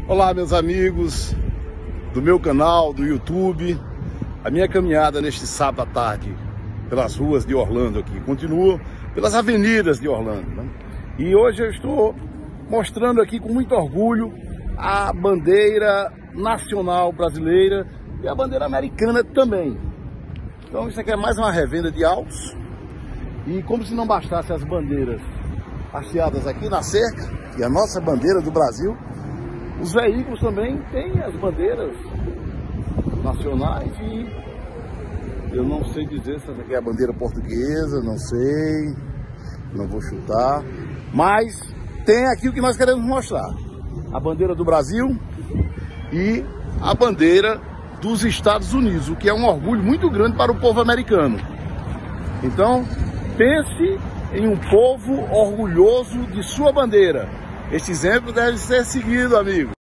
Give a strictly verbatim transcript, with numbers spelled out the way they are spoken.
Olá, meus amigos do meu canal, do YouTube. A minha caminhada neste sábado à tarde pelas ruas de Orlando aqui continua pelas avenidas de Orlando, né? E hoje eu estou mostrando aqui com muito orgulho a bandeira nacional brasileira e a bandeira americana também. Então isso aqui é mais uma revenda de autos. E como se não bastasse as bandeiras hasteadas aqui na cerca, e a nossa bandeira do Brasil, os veículos também têm as bandeiras nacionais e eu não sei dizer se essa aqui é a bandeira portuguesa, não sei, não vou chutar, mas tem aqui o que nós queremos mostrar: a bandeira do Brasil e a bandeira dos Estados Unidos, o que é um orgulho muito grande para o povo americano. Então, pense em um povo orgulhoso de sua bandeira. Este exemplo deve ser seguido, amigo.